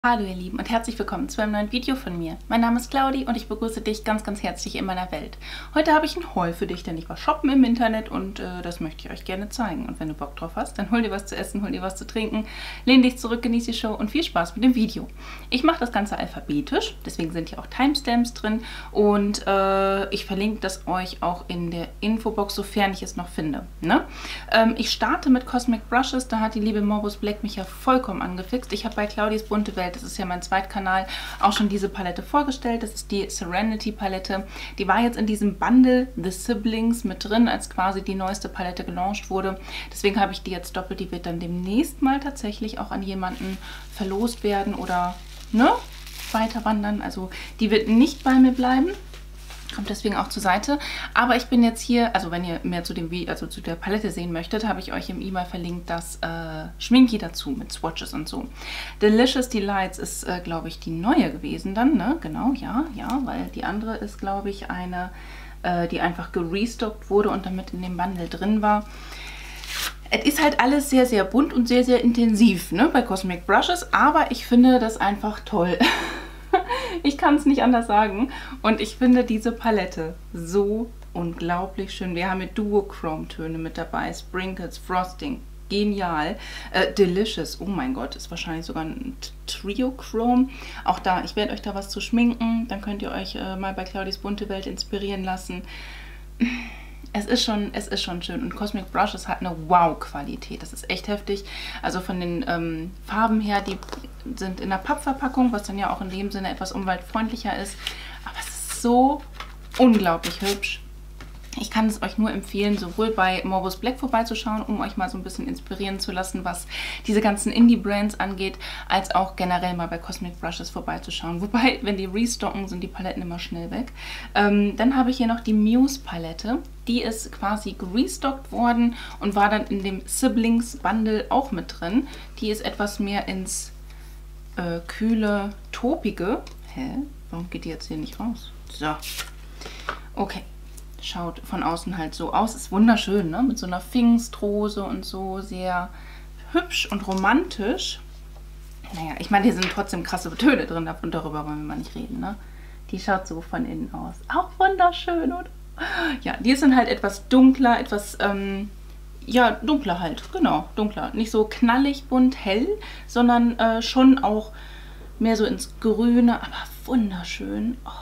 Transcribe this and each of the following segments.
Hallo ihr Lieben und herzlich willkommen zu einem neuen Video von mir. Mein Name ist Claudi und ich begrüße dich ganz, ganz herzlich in meiner Welt. Heute habe ich ein Haul für dich, denn ich war shoppen im Internet und das möchte ich euch gerne zeigen. Und wenn du Bock drauf hast, dann hol dir was zu essen, hol dir was zu trinken, lehn dich zurück, genieß die Show und viel Spaß mit dem Video. Ich mache das Ganze alphabetisch, deswegen sind hier auch Timestamps drin und ich verlinke das euch auch in der Infobox, sofern ich es noch finde. Ne? Ich starte mit Cosmic Brushes, da hat die liebe Morbus Black mich ja vollkommen angefixt. Ich habe bei Claudis bunte Welt, das ist ja mein Zweitkanal, auch schon diese Palette vorgestellt. Das ist die Serenity Palette. Die war jetzt in diesem Bundle The Siblings mit drin, als quasi die neueste Palette gelauncht wurde. Deswegen habe ich die jetzt doppelt. Die wird dann demnächst mal tatsächlich auch an jemanden verlost werden oder weiter wandern. Also die wird nicht bei mir bleiben. Kommt deswegen auch zur Seite. Aber ich bin jetzt hier, also wenn ihr mehr zu dem zu der Palette sehen möchtet, habe ich euch im E-Mail verlinkt das Schminki dazu mit Swatches und so. Delicious Delights ist, glaube ich, die neue gewesen dann, ne? Genau, ja, weil die andere ist, glaube ich, eine, die einfach gerestockt wurde und damit in dem Bundle drin war. Es ist halt alles sehr, sehr bunt und sehr, sehr intensiv, ne, bei Cosmic Brushes, aber ich finde das einfach toll. Ich kann es nicht anders sagen. Und ich finde diese Palette so unglaublich schön. Wir haben mit Duochrome-Töne mit dabei. Sprinkles, Frosting. Genial. Delicious. Oh mein Gott, ist wahrscheinlich sogar ein Trio-Chrome. Auch da, ich werde euch da was zu schminken. Dann könnt ihr euch mal bei Claudis bunte Welt inspirieren lassen. Es ist schon schön und Cosmic Brushes hat eine Wow-Qualität. Das ist echt heftig. Also von den Farben her, die sind in der Pappverpackung, was dann ja auch in dem Sinne etwas umweltfreundlicher ist. Aber es ist so unglaublich hübsch. Ich kann es euch nur empfehlen, sowohl bei Morbus Black vorbeizuschauen, um euch mal so ein bisschen inspirieren zu lassen, was diese ganzen Indie-Brands angeht, als auch generell mal bei Cosmic Brushes vorbeizuschauen. Wobei, wenn die restocken, sind die Paletten immer schnell weg. Dann habe ich hier noch die Muse-Palette. Die ist quasi gerestockt worden und war dann in dem Siblings-Bundle auch mit drin. Die ist etwas mehr ins kühle, topige. Hä? Warum geht die jetzt hier nicht raus? So. Okay. Schaut von außen halt so aus. Ist wunderschön, ne? Mit so einer Pfingstrose und so. Sehr hübsch und romantisch. Naja, ich meine, hier sind trotzdem krasse Töne drin. Darüber wollen wir mal nicht reden, ne? Die schaut so von innen aus. Auch wunderschön, oder? Ja, die sind halt etwas dunkler, etwas, ja, dunkler halt. Genau, dunkler. Nicht so knallig, bunt, hell, sondern schon auch mehr so ins Grüne. Aber wunderschön. Oh.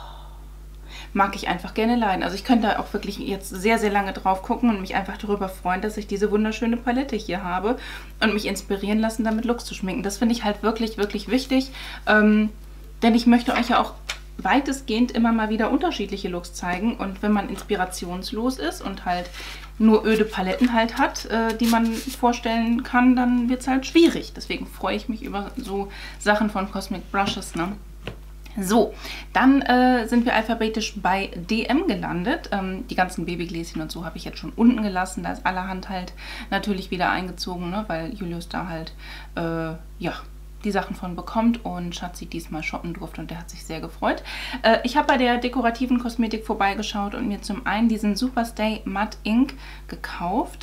Mag ich einfach gerne leiden. Also ich könnte da auch wirklich jetzt sehr, sehr lange drauf gucken und mich einfach darüber freuen, dass ich diese wunderschöne Palette hier habe und mich inspirieren lassen, damit Looks zu schminken. Das finde ich halt wirklich, wirklich wichtig, denn ich möchte euch ja auch weitestgehend immer mal wieder unterschiedliche Looks zeigen und wenn man inspirationslos ist und halt nur öde Paletten halt hat, die man vorstellen kann, dann wird es halt schwierig. Deswegen freue ich mich über so Sachen von Cosmic Brushes, ne? So, dann sind wir alphabetisch bei DM gelandet. Die ganzen Babygläschen und so habe ich jetzt schon unten gelassen. Da ist allerhand halt natürlich wieder eingezogen, ne, weil Julius da halt, ja, die Sachen von bekommt und Schatzi diesmal shoppen durfte und der hat sich sehr gefreut. Ich habe bei der dekorativen Kosmetik vorbeigeschaut und mir zum einen diesen Superstay Matte Ink gekauft.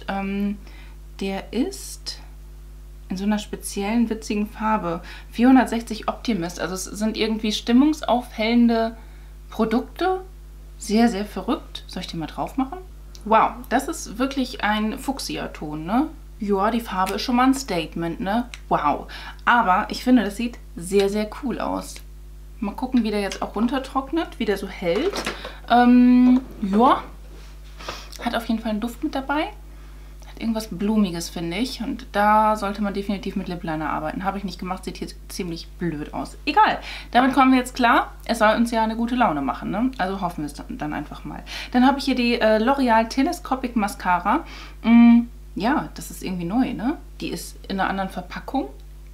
Der ist in so einer speziellen, witzigen Farbe. 460 Optimist. Also es sind irgendwie stimmungsaufhellende Produkte. Sehr, sehr verrückt. Soll ich den mal drauf machen? Wow, das ist wirklich ein Fuchsia-Ton, ne? Ja, die Farbe ist schon mal ein Statement, ne? Wow. Aber ich finde, das sieht sehr, sehr cool aus. Mal gucken, wie der jetzt auch runtertrocknet, wie der so hält. Ja. Hat auf jeden Fall einen Duft mit dabei. Irgendwas Blumiges, finde ich. Und da sollte man definitiv mit Lip Liner arbeiten. Habe ich nicht gemacht, sieht hier ziemlich blöd aus. Egal, damit kommen wir jetzt klar. Es soll uns ja eine gute Laune machen, ne? Also hoffen wir es dann einfach mal. Dann habe ich hier die L'Oreal Telescopic Mascara. Ja, das ist irgendwie neu, ne? Die ist in einer anderen Verpackung.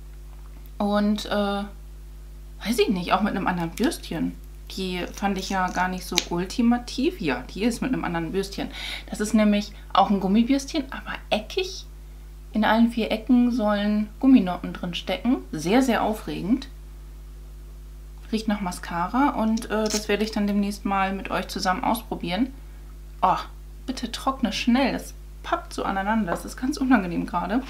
Und, weiß ich nicht, auch mit einem anderen Bürstchen. Die fand ich ja gar nicht so ultimativ. Ja, die ist mit einem anderen Bürstchen. Das ist nämlich auch ein Gummibürstchen, aber eckig. In allen 4 Ecken sollen Gumminoppen drin stecken. Sehr, sehr aufregend. Riecht nach Mascara und das werde ich dann demnächst mal mit euch zusammen ausprobieren. Oh, bitte trockne schnell. Das pappt so aneinander. Das ist ganz unangenehm gerade.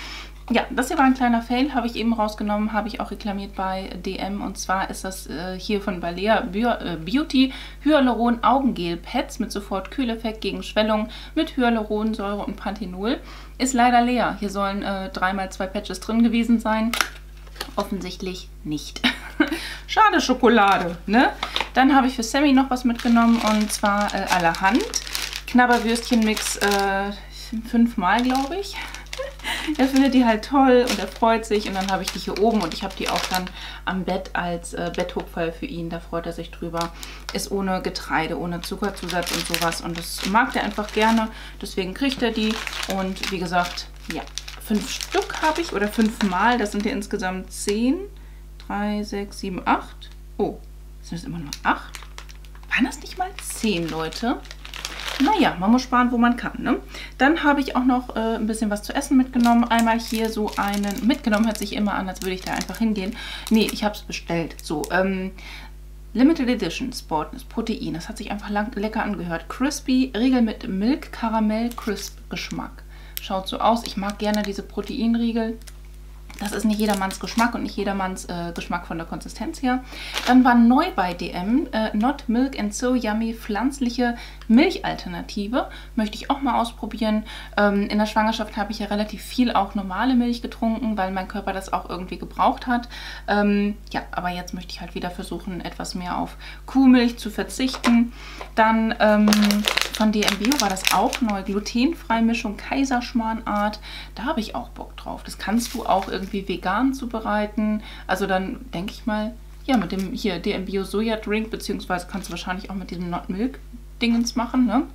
Ja, das hier war ein kleiner Fail, habe ich eben rausgenommen, habe ich auch reklamiert bei DM. Und zwar ist das hier von Balea Beauty Hyaluron Augengel Pads mit sofort Kühleffekt gegen Schwellung mit Hyaluronsäure und Panthenol. Ist leider leer. Hier sollen 3x2 Patches drin gewesen sein. Offensichtlich nicht. Schade Schokolade, ne? Dann habe ich für Sammy noch was mitgenommen und zwar allerhand. Knabberwürstchenmix 5-mal, glaube ich. Er findet die halt toll und er freut sich und dann habe ich die hier oben und ich habe die auch dann am Bett als Betthupferl für ihn. Da freut er sich drüber. Ist ohne Getreide, ohne Zuckerzusatz und sowas und das mag er einfach gerne. Deswegen kriegt er die und wie gesagt, ja, 5 Stück habe ich oder 5-mal. Das sind ja insgesamt 10, 3, 6, 7, 8. Oh, sind das immer nur 8? Waren das nicht mal 10, Leute? Naja, man muss sparen, wo man kann, ne? Dann habe ich auch noch ein bisschen was zu essen mitgenommen. Einmal hier so einen, mitgenommen hört sich immer an, als würde ich da einfach hingehen. Nee, ich habe es bestellt. So, Limited Edition Sportness Protein. Das hat sich einfach lecker angehört. Crispy Riegel mit Milk Karamell Crisp Geschmack. Schaut so aus. Ich mag gerne diese Proteinriegel. Das ist nicht jedermanns Geschmack und nicht jedermanns Geschmack von der Konsistenz her. Dann war neu bei DM Not Milk and So Yummy pflanzliche Milchalternative. Möchte ich auch mal ausprobieren. In der Schwangerschaft habe ich ja relativ viel auch normale Milch getrunken, weil mein Körper das auch irgendwie gebraucht hat. Ja, aber jetzt möchte ich halt wieder versuchen, etwas mehr auf Kuhmilch zu verzichten. Dann von DM Bio war das auch neu. Glutenfreie Mischung Kaiserschmarrnart. Da habe ich auch Bock drauf. Das kannst du auch irgendwie vegan zubereiten. Also dann denke ich mal, ja, mit dem hier DM Bio Soja Drink, beziehungsweise kannst du wahrscheinlich auch mit diesem Not Milk Dingens machen, ne?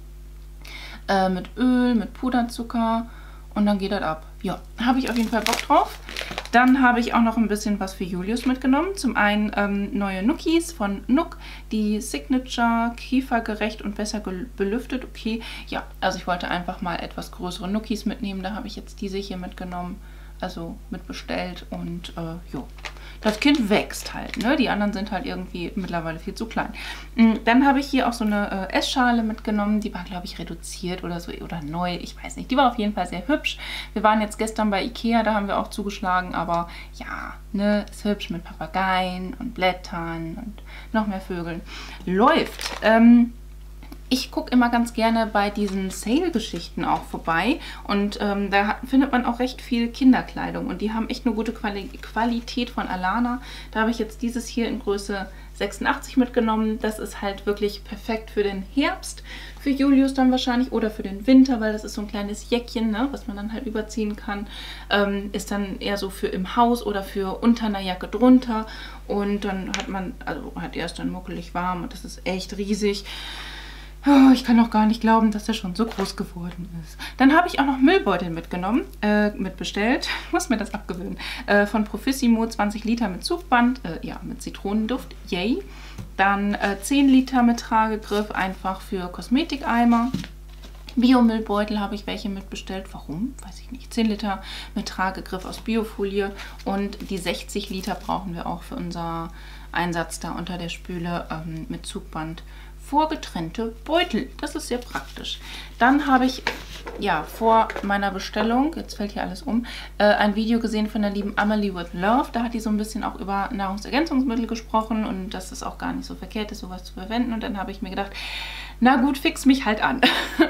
Mit Öl, mit Puderzucker und dann geht das ab. Ja, habe ich auf jeden Fall Bock drauf. Dann habe ich auch noch ein bisschen was für Julius mitgenommen. Zum einen neue Nookies von Nook, die Signature, kiefergerecht und besser belüftet. Okay, ja, also ich wollte einfach mal etwas größere Nookies mitnehmen. Da habe ich jetzt diese hier mitgenommen, also mitbestellt und jo. Das Kind wächst halt, ne? Die anderen sind halt irgendwie mittlerweile viel zu klein. Dann habe ich hier auch so eine Essschale mitgenommen. Die war, glaube ich, reduziert oder so oder neu. Ich weiß nicht. Die war auf jeden Fall sehr hübsch. Wir waren jetzt gestern bei Ikea, da haben wir auch zugeschlagen. Aber ja, ne, ist hübsch mit Papageien und Blättern und noch mehr Vögeln. Läuft. Ich gucke immer ganz gerne bei diesen Sale-Geschichten auch vorbei und da findet man auch recht viel Kinderkleidung und die haben echt eine gute Qualität von Alana. Da habe ich jetzt dieses hier in Größe 86 mitgenommen. Das ist halt wirklich perfekt für den Herbst, für Julius dann wahrscheinlich oder für den Winter, weil das ist so ein kleines Jäckchen, ne, was man dann halt überziehen kann. Ist dann eher so für im Haus oder für unter einer Jacke drunter und dann hat man, also hat er es dann muckelig warm und das ist echt riesig. Oh, ich kann auch gar nicht glauben, dass er schon so groß geworden ist. Dann habe ich auch noch Müllbeutel mitgenommen, mitbestellt. Ich muss mir das abgewöhnen. Von Profissimo 20 Liter mit Zugband, ja, mit Zitronenduft, yay. Dann 10 Liter mit Tragegriff, einfach für Kosmetikeimer. Biomüllbeutel habe ich welche mitbestellt. Warum? Weiß ich nicht. 10 Liter mit Tragegriff aus Biofolie und die 60 Liter brauchen wir auch für unser Einsatz da unter der Spüle mit Zugband. Vorgetrennte Beutel. Das ist sehr praktisch. Dann habe ich, ja, vor meiner Bestellung, jetzt fällt hier alles um, ein Video gesehen von der lieben Amelie with Love. Da hat die so ein bisschen auch über Nahrungsergänzungsmittel gesprochen und dass es auch gar nicht so verkehrt ist, sowas zu verwenden. Und dann habe ich mir gedacht, na gut, fix mich halt an.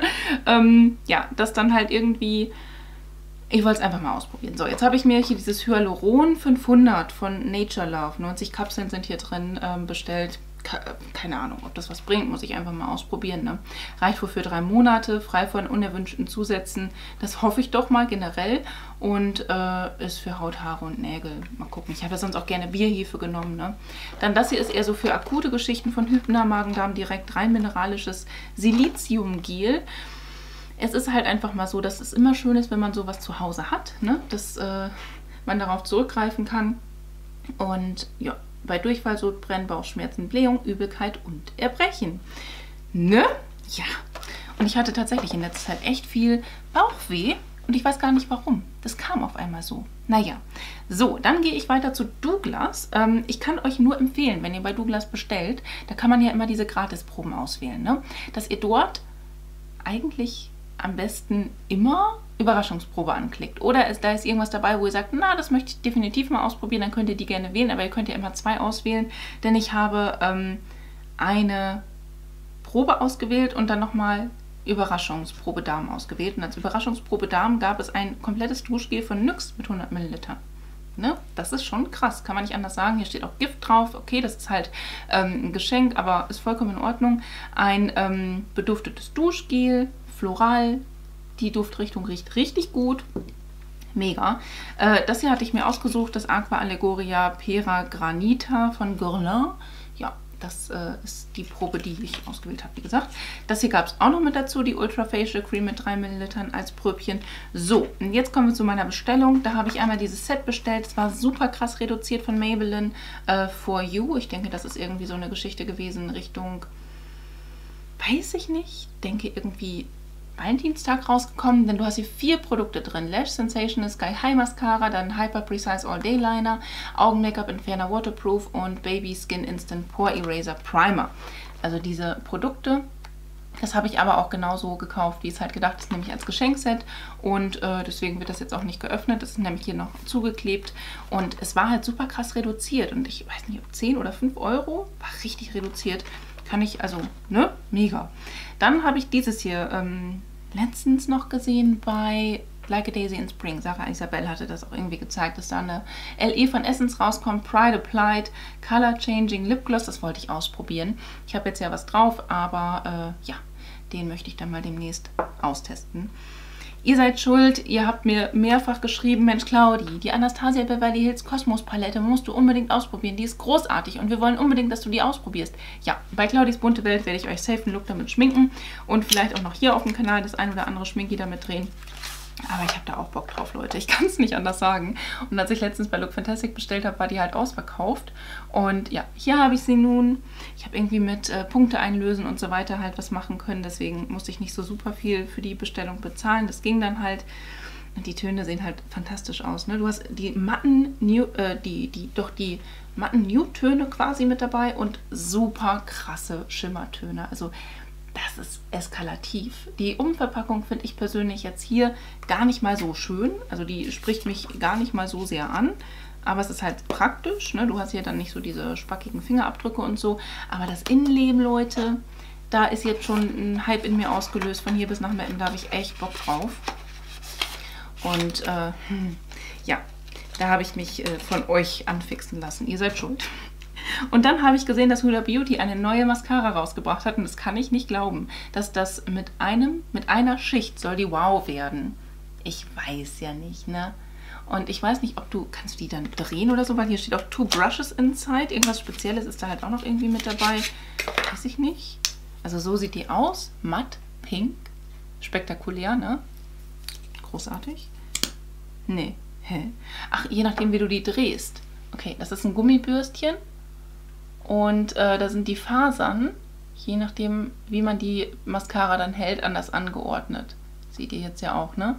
Ja, das dann halt irgendwie... Ich wollte es einfach mal ausprobieren. So, jetzt habe ich mir hier dieses Hyaluron 500 von Nature Love. 90 Kapseln sind hier drin bestellt. Keine Ahnung, ob das was bringt, muss ich einfach mal ausprobieren. Ne? Reicht wohl für 3 Monate, frei von unerwünschten Zusätzen. Das hoffe ich doch mal generell. Und ist für Haut, Haare und Nägel. Mal gucken. Ich habe ja sonst auch gerne Bierhefe genommen. Ne? Dann das hier ist eher so für akute Geschichten von Hübner, Magen-Darm direkt rein mineralisches Siliziumgel. Es ist halt einfach mal so, dass es immer schön ist, wenn man sowas zu Hause hat, ne? Dass man darauf zurückgreifen kann. Und ja, bei Durchfall, Sodbrennen, Bauchschmerzen, Blähung, Übelkeit und Erbrechen. Ne? Ja. Und ich hatte tatsächlich in letzter Zeit echt viel Bauchweh und ich weiß gar nicht warum. Das kam auf einmal so. Naja. So, dann gehe ich weiter zu Douglas. Ich kann euch nur empfehlen, wenn ihr bei Douglas bestellt, da kann man ja immer diese Gratisproben auswählen, ne? Dass ihr dort eigentlich am besten immer Überraschungsprobe anklickt. Oder da ist irgendwas dabei, wo ihr sagt, na, das möchte ich definitiv mal ausprobieren, dann könnt ihr die gerne wählen, aber ihr könnt ja immer 2 auswählen, denn ich habe eine Probe ausgewählt und dann nochmal Überraschungsprobe Darm ausgewählt. Und als Überraschungsprobe Darm gab es ein komplettes Duschgel von NYX mit 100 Millilitern. Ne? Das ist schon krass, kann man nicht anders sagen. Hier steht auch Gift drauf. Okay, das ist halt ein Geschenk, aber ist vollkommen in Ordnung. Ein beduftetes Duschgel, floral. Die Duftrichtung riecht richtig gut. Mega. Das hier hatte ich mir ausgesucht, das Aqua Allegoria Pera Granita von Guerlain. Ja, das ist die Probe, die ich ausgewählt habe, wie gesagt. Das hier gab es auch noch mit dazu, die Ultra Facial Cream mit 3 Millilitern als Pröbchen. So, und jetzt kommen wir zu meiner Bestellung. Da habe ich einmal dieses Set bestellt. Es war super krass reduziert von Maybelline For You. Ich denke, das ist irgendwie so eine Geschichte gewesen Richtung, weiß ich nicht, denke irgendwie Valentinstag rausgekommen, denn du hast hier 4 Produkte drin. Lash Sensational Sky High Mascara, dann Hyper Precise All Day Liner, Augen Make-up Entferner Waterproof und Baby Skin Instant Pore Eraser Primer. Also diese Produkte, das habe ich aber auch genauso gekauft, wie es halt gedacht ist, nämlich als Geschenkset, und deswegen wird das jetzt auch nicht geöffnet. Das ist nämlich hier noch zugeklebt und es war halt super krass reduziert und ich weiß nicht, ob 10 oder 5 Euro, war richtig reduziert. Kann ich, also, ne, mega. Dann habe ich dieses hier letztens noch gesehen bei Like a Daisy in Spring. Sarah Isabel hatte das auch irgendwie gezeigt, dass da eine LE von Essence rauskommt. Pride Applied Color Changing Lip Gloss. Das wollte ich ausprobieren. Ich habe jetzt ja was drauf, aber ja, den möchte ich dann mal demnächst austesten. Ihr seid schuld, ihr habt mir mehrfach geschrieben, Mensch Claudi, die Anastasia Beverly Hills Kosmos Palette musst du unbedingt ausprobieren, die ist großartig und wir wollen unbedingt, dass du die ausprobierst. Ja, bei Claudis bunte Welt werde ich euch safe einen Look damit schminken und vielleicht auch noch hier auf dem Kanal das ein oder andere Schminki damit drehen. Aber ich habe da auch Bock drauf, Leute. Ich kann es nicht anders sagen. Und als ich letztens bei Look Fantastic bestellt habe, war die halt ausverkauft. Und ja, hier habe ich sie nun. Ich habe irgendwie mit Punkte einlösen und so weiter halt was machen können. Deswegen musste ich nicht so super viel für die Bestellung bezahlen. Das ging dann halt. Und die Töne sehen halt fantastisch aus. Ne? Du hast die matten matten Nude-Töne quasi mit dabei und super krasse Schimmertöne. Also das ist eskalativ. Die Umverpackung finde ich persönlich jetzt hier gar nicht mal so schön. Also die spricht mich gar nicht mal so sehr an. Aber es ist halt praktisch. Ne? Du hast hier dann nicht so diese spackigen Fingerabdrücke und so. Aber das Innenleben, Leute, da ist jetzt schon ein Hype in mir ausgelöst. Von hier bis nach Meppen, da habe ich echt Bock drauf. Und ja, da habe ich mich von euch anfixen lassen. Ihr seid schuld. Und dann habe ich gesehen, dass Huda Beauty eine neue Mascara rausgebracht hat. Und das kann ich nicht glauben, dass das mit einer Schicht soll die Wow werden. Ich weiß ja nicht, ne? Und ich weiß nicht, kannst du die dann drehen oder so, weil hier steht auch 2 Brushes inside. Irgendwas Spezielles ist da halt auch noch irgendwie mit dabei. Weiß ich nicht. Also so sieht die aus. Matt, pink. Spektakulär, ne? Großartig. Nee. Hä? Ach, je nachdem, wie du die drehst. Okay, das ist ein Gummibürstchen. Und da sind die Fasern, je nachdem, wie man die Mascara dann hält, anders angeordnet. Seht ihr jetzt ja auch, ne?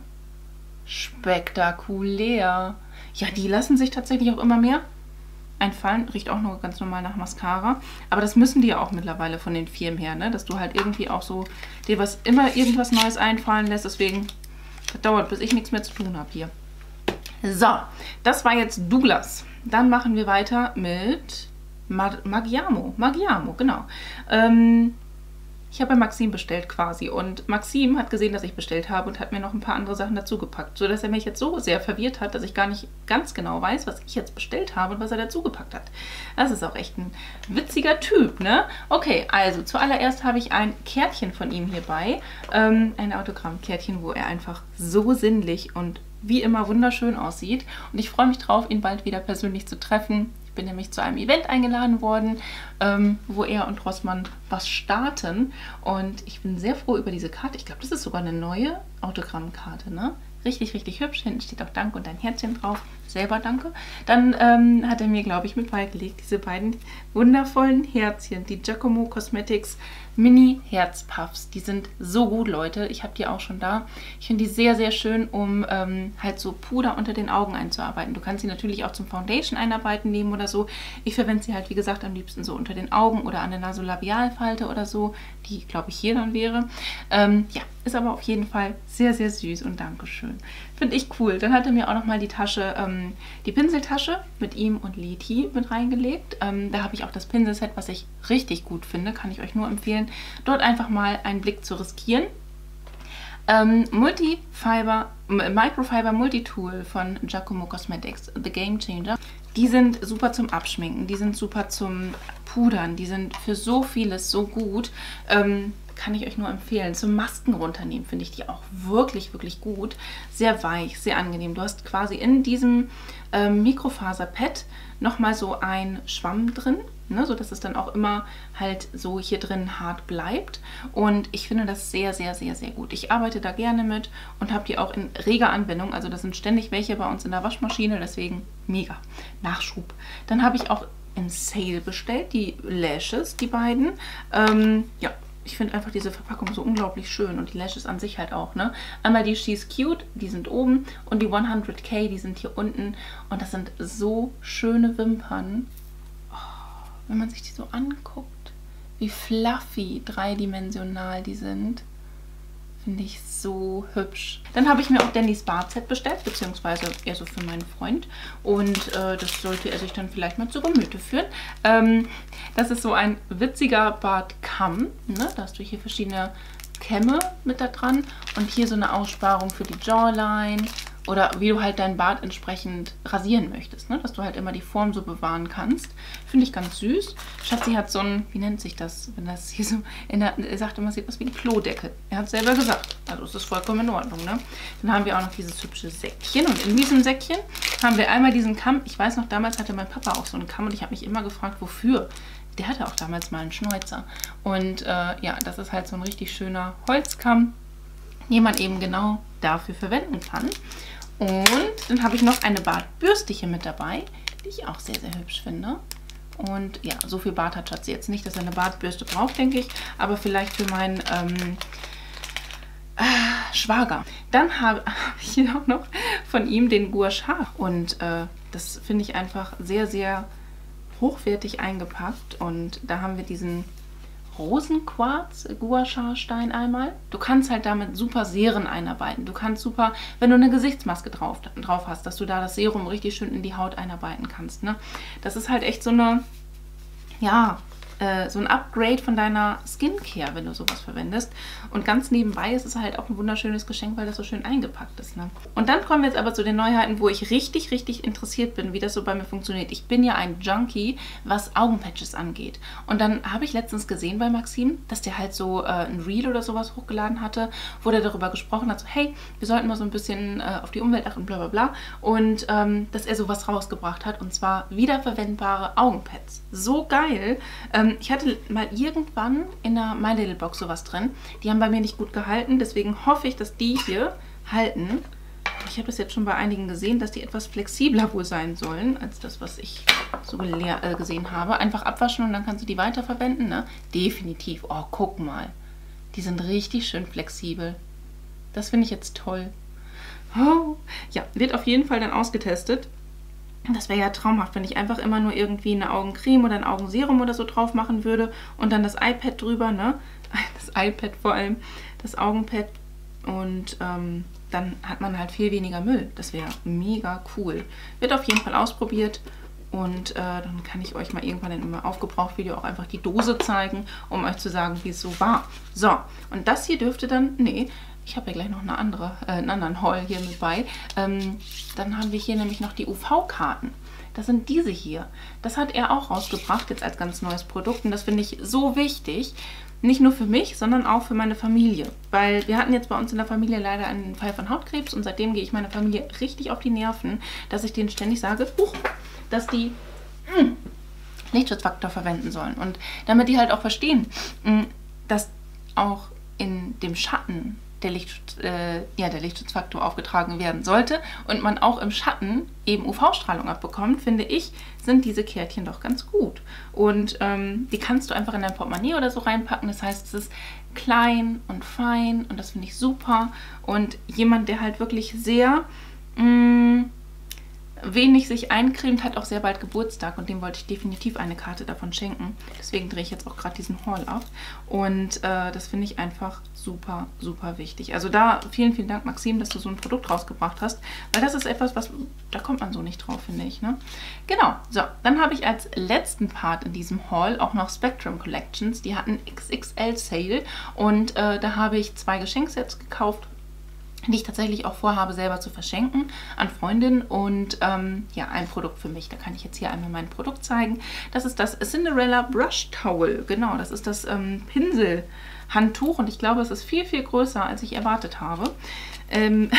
Spektakulär. Ja, die lassen sich tatsächlich auch immer mehr einfallen. Riecht auch nur ganz normal nach Mascara. Aber das müssen die ja auch mittlerweile von den Firmen her, ne? Dass du halt irgendwie auch so dir immer irgendwas Neues einfallen lässt. Deswegen, das dauert, bis ich nichts mehr zu tun habe hier. So, das war jetzt Douglas. Dann machen wir weiter mit Magiamo, genau. Ich habe bei Maxim bestellt quasi und Maxim hat gesehen, dass ich bestellt habe und hat mir noch ein paar andere Sachen dazu gepackt, sodass er mich jetzt so sehr verwirrt hat, dass ich gar nicht ganz genau weiß, was ich jetzt bestellt habe und was er dazu gepackt hat. Das ist auch echt ein witziger Typ, ne? Okay, also zuallererst habe ich ein Kärtchen von ihm hierbei, ein Autogrammkärtchen, wo er einfach so sinnlich und wie immer wunderschön aussieht und ich freue mich drauf, ihn bald wieder persönlich zu treffen. Ich bin nämlich zu einem Event eingeladen worden, wo er und Rossmann was starten. Und ich bin sehr froh über diese Karte. Ich glaube, das ist sogar eine neue Autogrammkarte, ne? Richtig, richtig hübsch. Hinten steht auch Dank und ein Herzchen drauf. selber danke. Dann hat er mir, glaube ich, mit beigelegt diese beiden wundervollen Herzchen, die Giacomo Cosmetics Mini Herzpuffs. Die sind so gut, Leute. Ich habe die auch schon da. Ich finde die sehr, sehr schön, um halt so Puder unter den Augen einzuarbeiten. Du kannst sie natürlich auch zum Foundation einarbeiten nehmen oder so. Ich verwende sie halt, wie gesagt, am liebsten so unter den Augen oder an der Nasolabialfalte oder so, die, glaube ich, hier dann wäre. Ja, ist aber auf jeden Fall sehr, sehr süß und Dankeschön. Finde ich cool. Dann hat er mir auch nochmal die Tasche, die Pinseltasche mit ihm und Leti mit reingelegt. Da habe ich auch das Pinselset, was ich richtig gut finde, kann ich euch nur empfehlen, dort einfach mal einen Blick zu riskieren. Microfiber Multitool von Giacomo Cosmetics, The Game Changer. Die sind super zum Abschminken, die sind super zum Pudern, die sind für so vieles so gut. Kann ich euch nur empfehlen. Zum Masken runternehmen finde ich die auch wirklich, wirklich gut. Sehr weich, sehr angenehm. Du hast quasi in diesem Mikrofaser-Pad nochmal so ein Schwamm drin, ne, sodass es dann auch immer halt so hier drin hart bleibt. Und ich finde das sehr, sehr, sehr, sehr gut. Ich arbeite da gerne mit und habe die auch in reger Anwendung. Also das sind ständig welche bei uns in der Waschmaschine, deswegen mega. Nachschub. Dann habe ich auch in Sale bestellt, die Lashes, die beiden. Ja. Ich finde einfach diese Verpackung so unglaublich schön und die Lashes an sich halt auch, ne? Einmal die She's Cute, die sind oben und die 100K, die sind hier unten und das sind so schöne Wimpern. Oh, wenn man sich die so anguckt, wie fluffy dreidimensional die sind, finde ich so hübsch. Dann habe ich mir auch Dannys Bartset bestellt, beziehungsweise eher so für meinen Freund. Und das sollte er sich dann vielleicht mal zu Gemüte führen. Das ist so ein witziger Bartkamm. Ne? Da hast du hier verschiedene Kämme mit da dran. Und hier so eine Aussparung für die Jawline. Oder wie du halt deinen Bart entsprechend rasieren möchtest, ne? Dass du halt immer die Form so bewahren kannst. Finde ich ganz süß. Schatzi hat so ein, wie nennt sich das, wenn das hier so, er sagt immer, es sieht aus wie ein Klodeckel. Er hat es selber gesagt, also ist das vollkommen in Ordnung, ne? Dann haben wir auch noch dieses hübsche Säckchen und in diesem Säckchen haben wir einmal diesen Kamm. Ich weiß noch, damals hatte mein Papa auch so einen Kamm und ich habe mich immer gefragt, wofür. Der hatte auch damals mal einen Schnäuzer. Und ja, das ist halt so ein richtig schöner Holzkamm, den man eben genau dafür verwenden kann. Und dann habe ich noch eine Bartbürste hier mit dabei, die ich auch sehr, sehr hübsch finde. Und ja, so viel Bart hat Schatzi jetzt nicht, dass er eine Bartbürste braucht, denke ich. Aber vielleicht für meinen Schwager. Dann habe ich hier auch noch von ihm den Gua Sha. Und das finde ich einfach sehr, sehr hochwertig eingepackt. Und da haben wir diesen Rosenquarz Gua Sha Stein einmal. Du kannst halt damit super Serien einarbeiten. Du kannst super, wenn du eine Gesichtsmaske drauf hast, dass du da das Serum richtig schön in die Haut einarbeiten kannst. Ne? Das ist halt echt so eine, ja, so ein Upgrade von deiner Skincare, wenn du sowas verwendest. Und ganz nebenbei ist es halt auch ein wunderschönes Geschenk, weil das so schön eingepackt ist. Ne? Und dann kommen wir jetzt aber zu den Neuheiten, wo ich richtig, richtig interessiert bin, wie das so bei mir funktioniert. Ich bin ja ein Junkie, was Augenpatches angeht. Und dann habe ich letztens gesehen bei Maxim, dass der halt so ein Reel oder sowas hochgeladen hatte, wo der darüber gesprochen hat, so hey, wir sollten mal so ein bisschen auf die Umwelt achten, bla bla bla. Und dass er sowas rausgebracht hat, und zwar wiederverwendbare Augenpads. So geil! Ich hatte mal irgendwann in der My Little Box sowas drin. Die haben bei mir nicht gut gehalten, deswegen hoffe ich, dass die hier halten. Ich habe das jetzt schon bei einigen gesehen, dass die etwas flexibler wohl sein sollen, als das, was ich so gesehen habe. Einfach abwaschen und dann kannst du die weiterverwenden, ne? Definitiv. Oh, guck mal. Die sind richtig schön flexibel. Das finde ich jetzt toll. Oh. Ja, wird auf jeden Fall dann ausgetestet. Das wäre ja traumhaft, wenn ich einfach immer nur irgendwie eine Augencreme oder ein Augenserum oder so drauf machen würde und dann das iPad drüber, ne? Das iPad vor allem, das Augenpad und dann hat man halt viel weniger Müll. Das wäre mega cool. Wird auf jeden Fall ausprobiert und dann kann ich euch mal irgendwann in einem Aufgebraucht-Video auch einfach die Dose zeigen, um euch zu sagen, wie es so war. So, und das hier dürfte dann, nee, ich habe ja gleich noch eine andere, einen anderen Haul hier mit bei. Dann haben wir hier nämlich noch die UV-Karten. Das sind diese hier. Das hat er auch rausgebracht, jetzt als ganz neues Produkt. Und das finde ich so wichtig. Nicht nur für mich, sondern auch für meine Familie. Weil wir hatten jetzt bei uns in der Familie leider einen Fall von Hautkrebs. Und seitdem gehe ich meiner Familie richtig auf die Nerven, dass ich denen ständig sage, dass die Lichtschutzfaktor verwenden sollen. Und damit die halt auch verstehen, dass auch in dem Schatten der Lichtschutzfaktor aufgetragen werden sollte und man auch im Schatten eben UV-Strahlung abbekommt, finde ich, sind diese Kärtchen doch ganz gut. Und die kannst du einfach in dein Portemonnaie oder so reinpacken. Das heißt, es ist klein und fein und das finde ich super. Und jemand, der halt wirklich sehr wenig sich eincremt, hat auch sehr bald Geburtstag und dem wollte ich definitiv eine Karte davon schenken. Deswegen drehe ich jetzt auch gerade diesen Haul ab und das finde ich einfach super, super wichtig. Also da vielen, vielen Dank, Maxim, dass du so ein Produkt rausgebracht hast, weil das ist etwas, da kommt man so nicht drauf, finde ich, ne? Genau, so, dann habe ich als letzten Part in diesem Haul auch noch Spectrum Collections. Die hatten XXL Sale und da habe ich 2 Geschenksets gekauft, die ich tatsächlich auch vorhabe, selber zu verschenken an Freundinnen und ja, ein Produkt für mich. Da kann ich jetzt hier einmal mein Produkt zeigen. Das ist das Cinderella Brush Towel. Genau, das ist das Pinselhandtuch und ich glaube, es ist viel, viel größer, als ich erwartet habe. Denn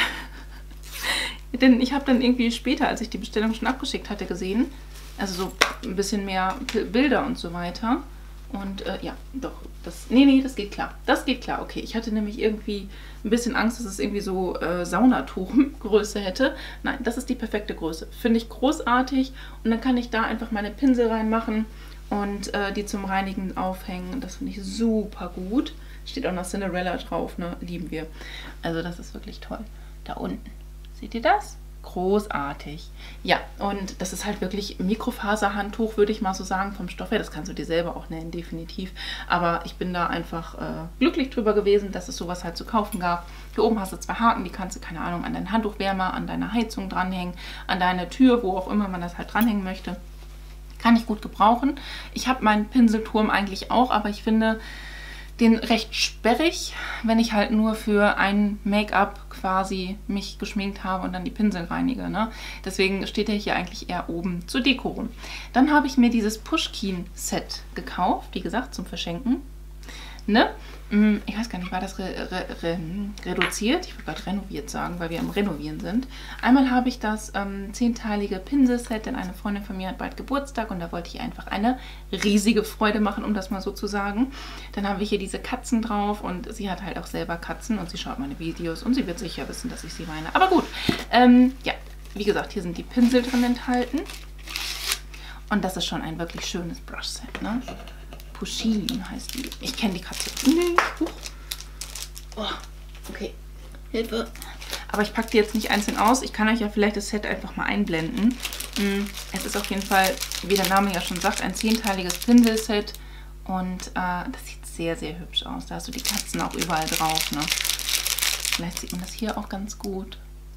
ich habe dann irgendwie später, als ich die Bestellung schon abgeschickt hatte, gesehen, also so ein bisschen mehr Bilder und so weiter. Und ja, doch, nee, das geht klar. Das geht klar, okay. Ich hatte nämlich irgendwie ein bisschen Angst, dass es irgendwie so Saunatuchgröße hätte. Nein, das ist die perfekte Größe. Finde ich großartig. Und dann kann ich da einfach meine Pinsel reinmachen und die zum Reinigen aufhängen. Das finde ich super gut. Steht auch noch Cinderella drauf, ne? Lieben wir. Also das ist wirklich toll. Da unten. Seht ihr das? Großartig. Ja, und das ist halt wirklich Mikrofaserhandtuch, würde ich mal so sagen, vom Stoff her. Das kannst du dir selber auch nähen, definitiv. Aber ich bin da einfach glücklich drüber gewesen, dass es sowas halt zu kaufen gab. Hier oben hast du 2 Haken, die kannst du, keine Ahnung, an deinen Handtuchwärmer, an deine Heizung dranhängen, an deine Tür, wo auch immer man das halt dranhängen möchte. Kann ich gut gebrauchen. Ich habe meinen Pinselturm eigentlich auch, aber ich finde den recht sperrig, wenn ich halt nur für ein Make-up quasi mich geschminkt habe und dann die Pinsel reinige. Ne? Deswegen steht er hier eigentlich eher oben zur Deko rum. Dann habe ich mir dieses Pushkin-Set gekauft, wie gesagt, zum Verschenken. Ne? Ich weiß gar nicht, war das reduziert? Ich würde gerade renoviert sagen, weil wir am Renovieren sind. Einmal habe ich das 10-teilige Pinselset, denn eine Freundin von mir hat bald Geburtstag und da wollte ich einfach eine riesige Freude machen, um das mal so zu sagen. Dann haben wir hier diese Katzen drauf und sie hat halt auch selber Katzen und sie schaut meine Videos und sie wird sicher wissen, dass ich sie meine. Aber gut, ja, wie gesagt, hier sind die Pinsel drin enthalten und das ist schon ein wirklich schönes Brushset, ne? Pushkin heißt die. Ich kenne die Katze nicht. Oh, okay. Hilfe. Aber ich packe die jetzt nicht einzeln aus. Ich kann euch ja vielleicht das Set einfach mal einblenden. Es ist auf jeden Fall, wie der Name ja schon sagt, ein 10-teiliges Pinselset. Und das sieht sehr, sehr hübsch aus. Da hast du die Katzen auch überall drauf. Ne? Vielleicht sieht man das hier auch ganz gut.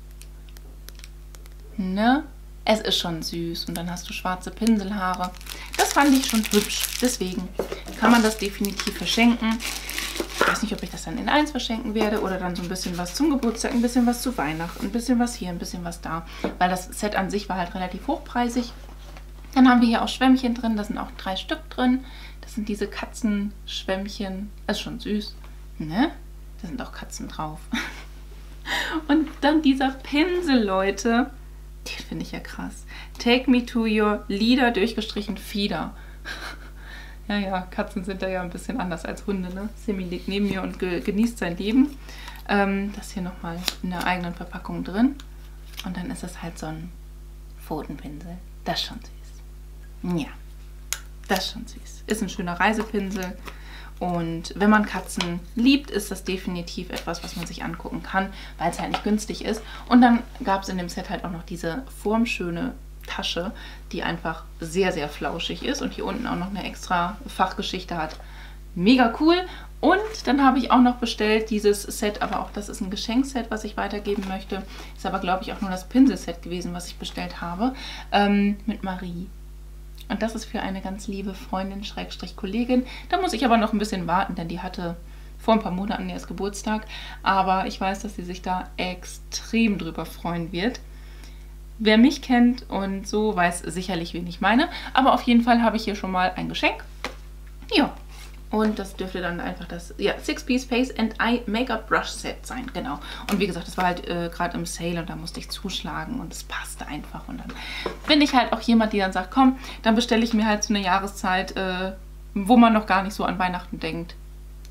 Ne? Es ist schon süß und dann hast du schwarze Pinselhaare. Das fand ich schon hübsch. Deswegen kann man das definitiv verschenken. Ich weiß nicht, ob ich das dann in 1 verschenken werde oder dann so ein bisschen was zum Geburtstag, ein bisschen was zu Weihnachten, ein bisschen was hier, ein bisschen was da. Weil das Set an sich war halt relativ hochpreisig. Dann haben wir hier auch Schwämmchen drin. Da sind auch 3 Stück drin. Das sind diese Katzenschwämmchen. Das ist schon süß. Ne? Da sind auch Katzen drauf. Und dann dieser Pinsel, Leute. Den finde ich ja krass. Take me to your leader durchgestrichen Feeder. Ja, ja, Katzen sind da ja ein bisschen anders als Hunde, ne? Simi liegt neben mir und genießt sein Leben. Das hier nochmal in der eigenen Verpackung drin. Und dann ist es halt so ein Pfotenpinsel. Das ist schon süß. Ja, das ist schon süß. Ist ein schöner Reisepinsel. Und wenn man Katzen liebt, ist das definitiv etwas, was man sich angucken kann, weil es halt nicht günstig ist. Und dann gab es in dem Set halt auch noch diese formschöne Tasche, die einfach sehr, sehr flauschig ist und hier unten auch noch eine extra Fachgeschichte hat. Mega cool. Und dann habe ich auch noch bestellt dieses Set, aber auch das ist ein Geschenkset, was ich weitergeben möchte. Ist aber, glaube ich, auch nur das Pinselset gewesen, was ich bestellt habe, mit Marie. Und das ist für eine ganz liebe Freundin, Schrägstrich Kollegin. Da muss ich aber noch ein bisschen warten, denn die hatte vor ein paar Monaten erst Geburtstag. Aber ich weiß, dass sie sich da extrem drüber freuen wird. Wer mich kennt und so, weiß sicherlich, wen ich meine. Aber auf jeden Fall habe ich hier schon mal ein Geschenk. Ja. Und das dürfte dann einfach das 6-Piece Face and Eye Make-up Brush Set sein. Genau. Und wie gesagt, das war halt gerade im Sale und da musste ich zuschlagen und es passte einfach. Und dann bin ich halt auch jemand, die dann sagt, komm, dann bestelle ich mir halt zu einer Jahreszeit, wo man noch gar nicht so an Weihnachten denkt,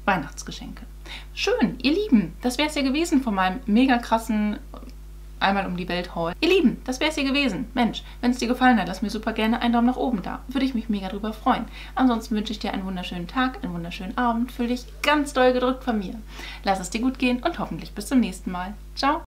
Weihnachtsgeschenke. Schön, ihr Lieben, das wäre es ja gewesen von meinem mega krassen Einmal um die Welt Haul. Ihr Lieben, das wäre es hier gewesen. Mensch, wenn es dir gefallen hat, lass mir super gerne einen Daumen nach oben da. Würde ich mich mega drüber freuen. Ansonsten wünsche ich dir einen wunderschönen Tag, einen wunderschönen Abend. Fühl dich ganz doll gedrückt von mir. Lass es dir gut gehen und hoffentlich bis zum nächsten Mal. Ciao.